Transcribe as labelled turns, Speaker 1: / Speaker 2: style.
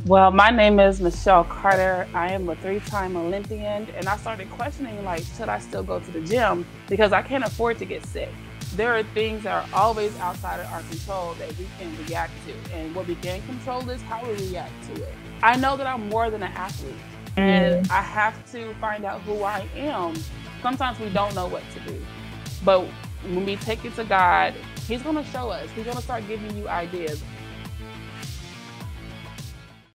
Speaker 1: Well, my name is Michelle Carter. I am a three-time Olympian, and I started questioning, like, should I still go to the gym? Because I can't afford to get sick. There are things that are always outside of our control that we can react to, and what we can control is how we react to it. I know that I'm more than an athlete, and
Speaker 2: Mm,
Speaker 1: I have to find out who I am. Sometimes we don't know what to do, but when we take it to God, He's going to show us. He's going to start giving you ideas.